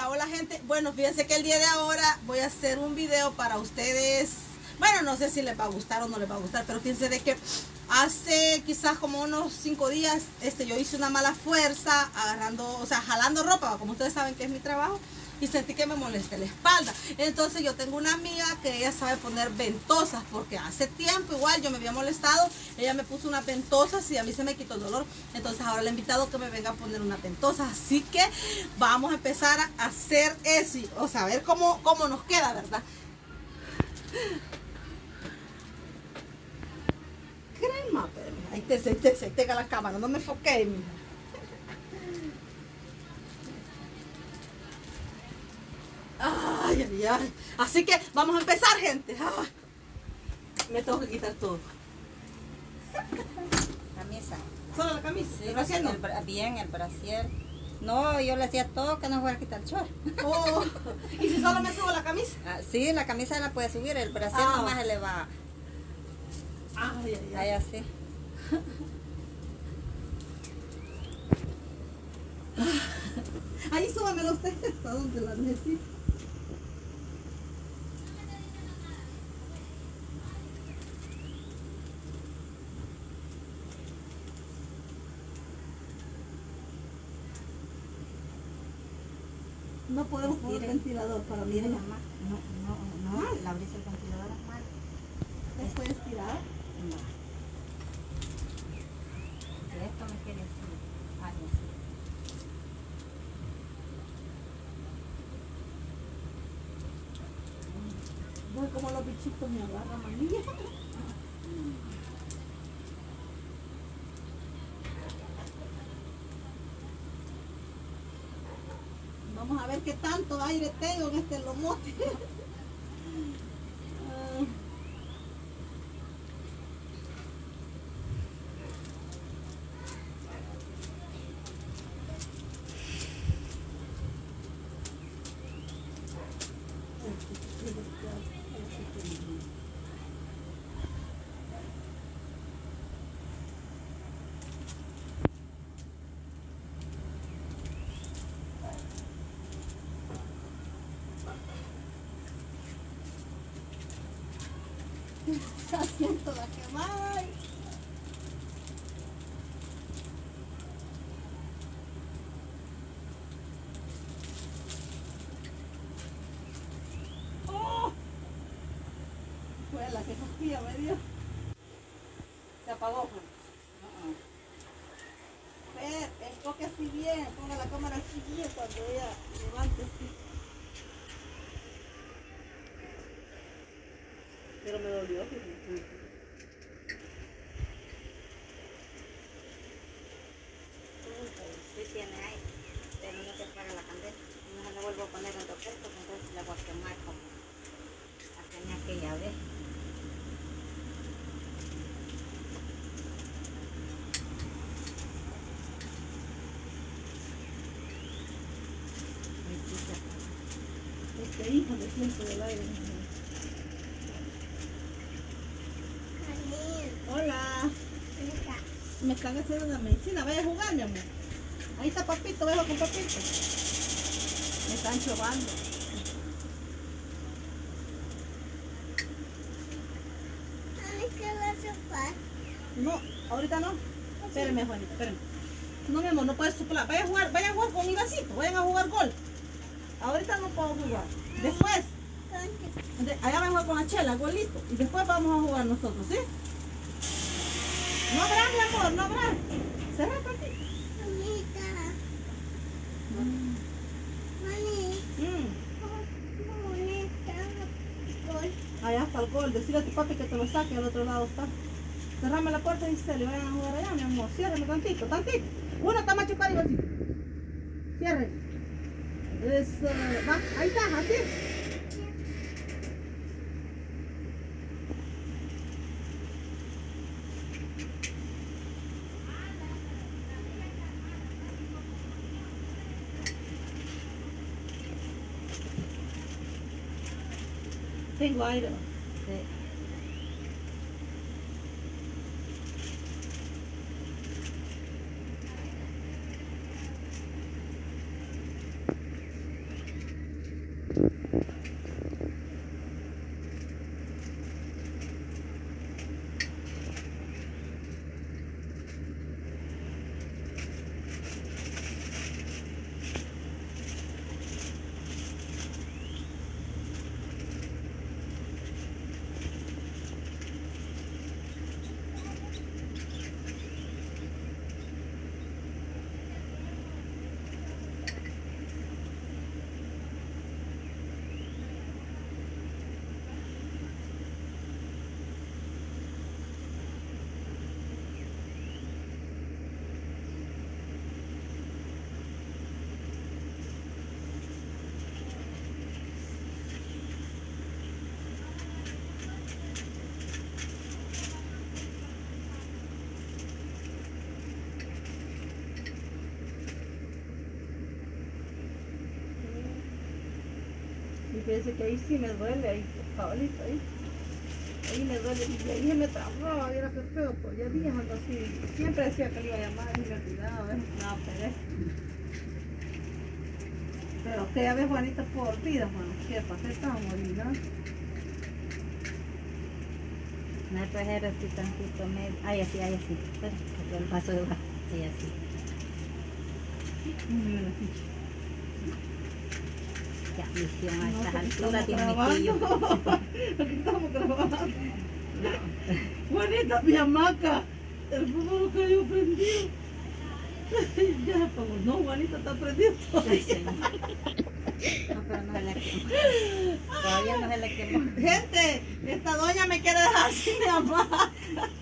Hola gente, bueno, fíjense que el día de ahora voy a hacer un video para ustedes. Bueno, no sé si les va a gustar o no les va a gustar, pero fíjense de que hace quizás como unos 5 días yo hice una mala fuerza agarrando, o sea, jalando ropa, como ustedes saben que es mi trabajo, y sentí que me molesté la espalda. Entonces yo tengo una amiga que ella sabe poner ventosas, porque hace tiempo igual yo me había molestado, ella me puso unas ventosas y a mí se me quitó el dolor. Entonces ahora le he invitado que me venga a poner unas ventosas, así que vamos a empezar a hacer eso, o sea, a ver cómo nos queda, ¿verdad? Crema, pero ahí te la cámara, no me enfoqué, mija. Ay, ay, ay. Así que vamos a empezar, gente. Ay, me tengo que quitar todo. Camisa. ¿Solo la camisa? Sí, ¿El brasier no? Bien, el brasier. No, yo le hacía todo que no fuera a quitar el short. Oh, ¿y si solo me subo la camisa? Sí, la camisa la puede subir, el brasier nomás se le va. Ay, ay, ay. Ahí así. Ahí súbamelo usted. ¿Hasta dónde la necesito? No podemos poner ventilador para Mire, mirar. mamá. No, la brisa del ventilador es mal. ¿Se puede estirar? No. Esto me quiere decir. Ay, así. Voy como los bichitos me agarran a mí. Vamos a ver qué tanto aire tengo en este lomote. Ya siento la quemada. ¡Oh! Fue la que costilla me dio. Se apagó. Ver, enfoque así bien, ponga la cámara así bien cuando ella levante así. Pero me dolió. Sí tiene aire, pero no se apaga la candela. No le vuelvo a poner en repuesto, entonces la voy a quemar como la tenía aquella vez. Este hijo le siento del aire. Hola. Me están haciendo una medicina. Vaya a jugar, mi amor. Ahí está papito, vaya con papito. Me están chobando. No, ahorita no. Espérenme, Juanita, espérenme. No, mi amor, no puedes soplar. Vaya a jugar con mi vasito. Vayan a jugar gol. Ahorita no puedo jugar. Después. Allá van a jugar con la chela, golito. Y después vamos a jugar nosotros, ¿sí? No habrá, mi amor, no habrá. Cerra el papito. Allá está el gol. Decirle a tu papi que te lo saque, al otro lado está. Cerrame la puerta y se le vayan a jugar allá, mi amor. Ciérrame tantito, tantito. Uno está machucado y así. Cierre. Eso. Va, ahí está, así. Tengo aire. Sí. Y fíjense que ahí sí me duele, ahí, cabalito, ahí. Ahí me duele, y ahí se me trabó, mira qué feo, pues ya días ando así. Siempre decía que le iba a llamar y me olvidaba, a veces me daba pereza. Pero usted ya ve, Juanita, por vida, Juan, ¿qué pasa? Estamos olvidando. Me trajeron así tantito medio. Ay, así, ay, así. Espera, porque el vaso de agua. Ay, así. Mira aquí. Ya, misión a No, estas porque alturas de estamos un mequillo. grabando. Aquí estamos grabando. Juanita, mi hamaca. El fútbol cayó prendido. Ya se apagó. No, Juanita está prendido Ay, todavía. señor. No, pero no se la quemó. Todavía no se la quemó. Gente, esta doña me quiere dejar sin mi hamaca.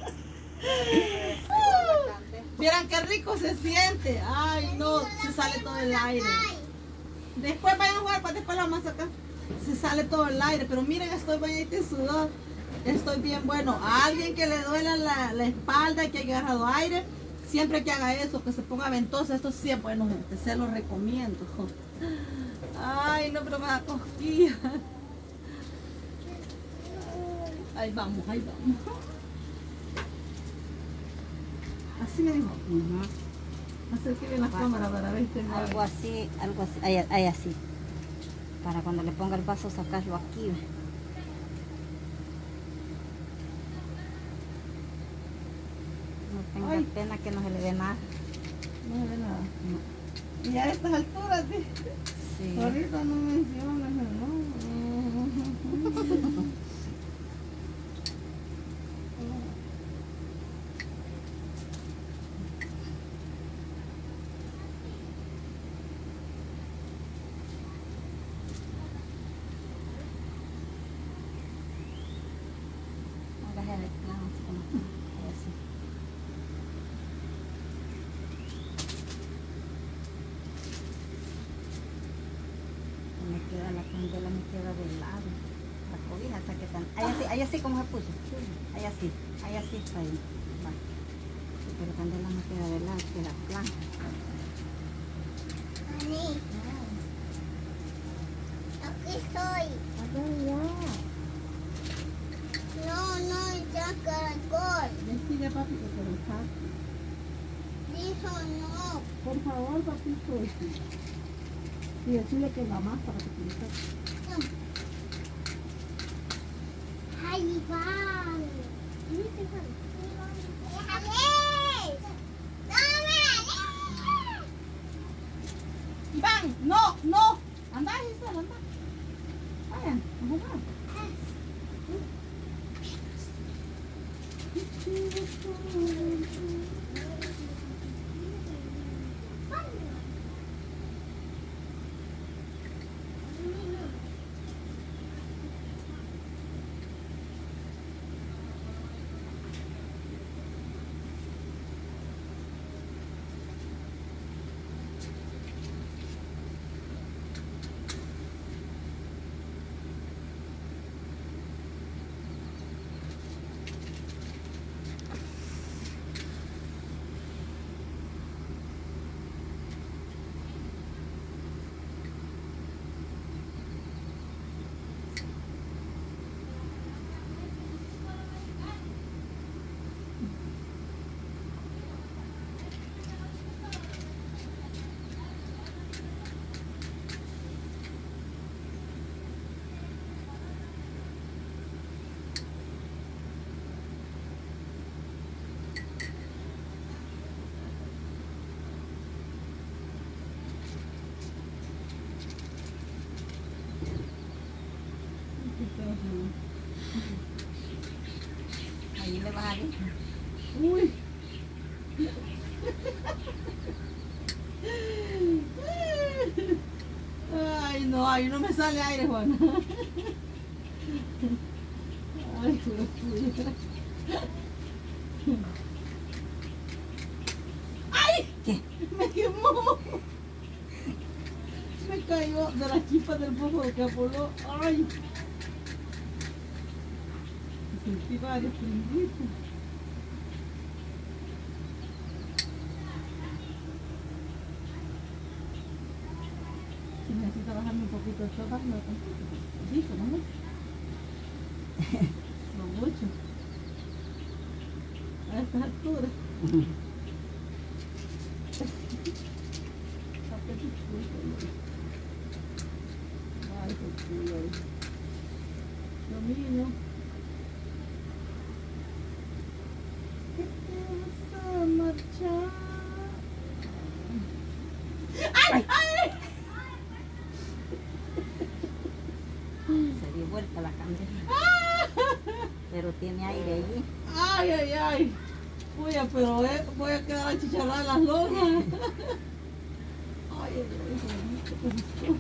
Vieran qué rico se siente. Ay, no, se sale todo el aire. Después vayan a jugar, pues después la vamos a sacar. Se sale todo el aire, pero miren, estoy bañadita en sudor. Estoy bien bueno. A alguien que le duela la espalda y que haya agarrado aire, siempre que haga eso, que se ponga ventosa, esto sí es bueno, gente. Se lo recomiendo. Ay, no, pero me da cosquillas. Ahí vamos, ahí vamos. Así me dijo. Acerque bien la cámara para ver este Algo así, ahí así. Para cuando le ponga el vaso sacarlo aquí. ¿Ve? No tenga Ay. pena que no se le ve nada. No ve nada. No. Y a estas alturas, Sí. ahorita no mencionas, ¿no? Hágase de plano, así como ahí así. Me queda la candela, me queda de lado. La cobija, esa que tan. Ahí así como se puso. Ahí así está ahí. Va. Porque la candela me queda de lado, queda plana. Aquí estoy. No, ya caracol. Decide, papi, que se lo saque. Dijo no. Por favor, papito. Y decirle que la más para que se lo saque. Ahí van. Déjale. Iván, no, no. Anda, Gisela, anda. Vayan, a jugar. Ahí le vas a ir. Uy. Ay, no, ahí no me sale aire, Juana. Ay, Dios. ¡Ay! ¿Qué? Me quemó. Me cayó de la chispa del fuego que apoló. ¡Ay! Sentí varios pringuitos. Se me necesito bajarme un poquito el shock, no tampoco. Sí, no mucho. No mucho. A estas alturas. Ay, qué chulo. Lo mío. ¿Qué te vas a marchar? ¡Ay! ¡Ay! Se dio vuelta la candela. Pero tiene aire allí. ¡Ay, ay, ay! Oye, pero voy a quedar achicharrada en las lonjas. Ay, ay, ay.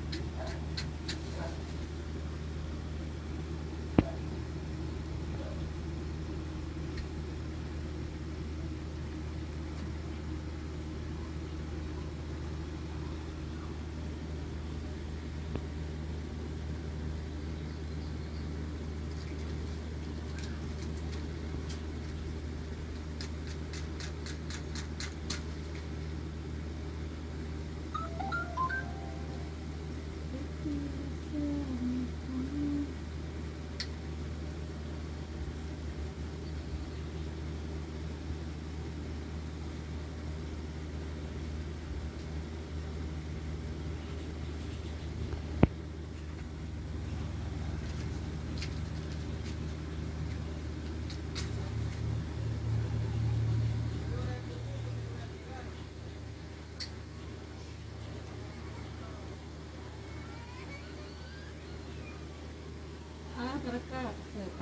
Para acá.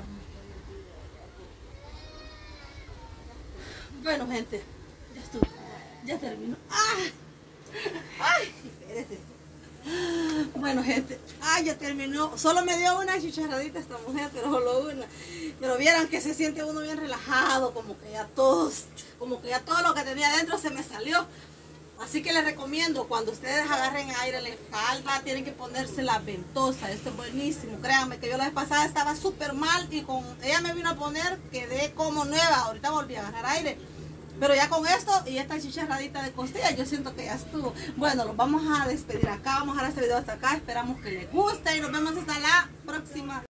Bueno, gente, ya estuvo, ya terminó. ¡Ay! ¡Ay! Espérate. Bueno, gente, ya terminó. Solo me dio una chicharradita esta mujer, pero solo una. Pero vieran que se siente uno bien relajado, como que ya todo lo que tenía adentro se me salió. Así que les recomiendo, cuando ustedes agarren aire en la espalda, tienen que ponerse la ventosa. Esto es buenísimo. Créanme que yo la vez pasada estaba súper mal y con ella me vino a poner, quedé como nueva. Ahorita volví a agarrar aire. Pero ya con esto y esta chicharradita de costilla, yo siento que ya estuvo. Bueno, los vamos a despedir acá. Vamos a dejar este video hasta acá. Esperamos que les guste y nos vemos hasta la próxima.